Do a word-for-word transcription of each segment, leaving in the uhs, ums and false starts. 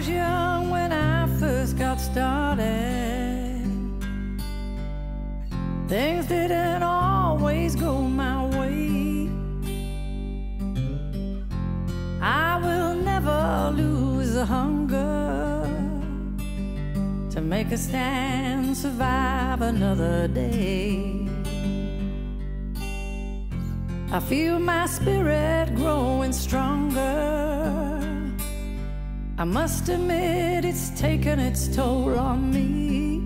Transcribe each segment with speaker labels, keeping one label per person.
Speaker 1: was young when I first got started. Things didn't always go my way. I will never lose the hunger to make a stand, survive another day. I feel my spirit growing stronger. I must admit it's taken its toll on me.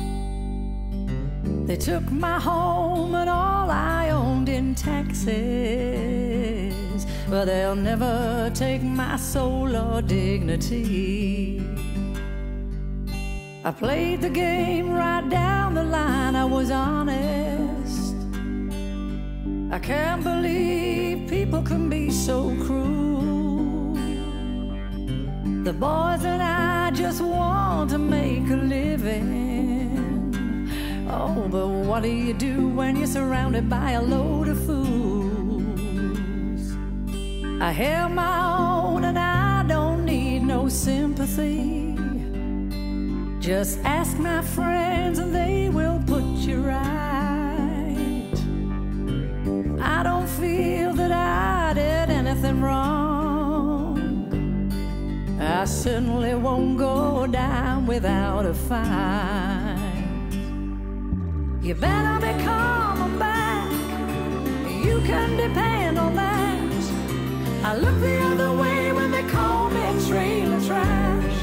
Speaker 1: They took my home and all I owned in taxes, but they'll never take my soul or dignity. I played the game right down the line, I was honest. I can't believe people can be so cruel. The boys and I just want to make a living. Oh, but what do you do when you're surrounded by a load of fools? I held my own and I don't need no sympathy. Just ask my friends and they will put you right. I don't feel that I did anything wrong. I certainly won't go down without a fight. You better be coming back, you can depend on that. I look the other way when they call me trailer trash.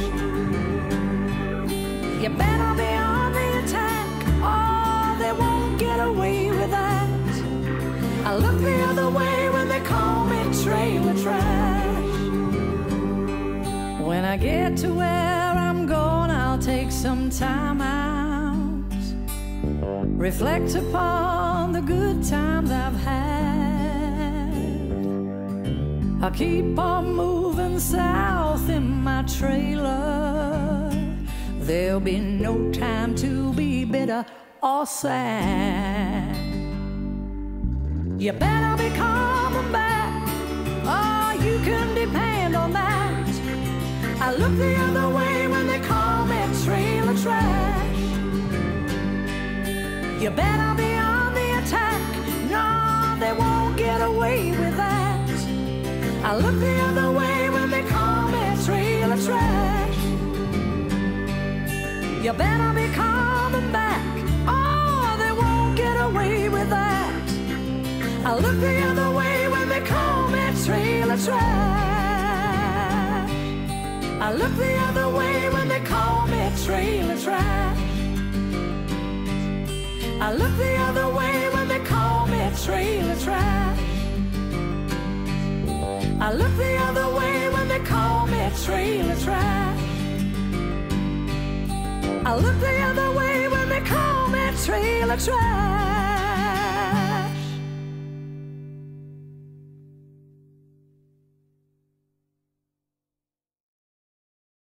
Speaker 1: You better be on the attack, or they won't get away with that. I look the other way when they call me trailer trash. When I get to where I'm going, I'll take some time out, reflect upon the good times I've had. I'll keep on moving south in my trailer. There'll be no time to be bitter or sad. You better be coming back, oh, you can depend on that. I look the other way when they call me trailer trash. You better be on the attack, no, they won't get away with that. I look the other way when they call me trailer trash. You better be coming back, oh, they won't get away with that. I look the other way when they call me trailer trash. I look the other way when they call me trailer trash. I look the other way when they call me trailer trash. I look the other way when they call me trailer trash. I look the other way when they call me trailer trash.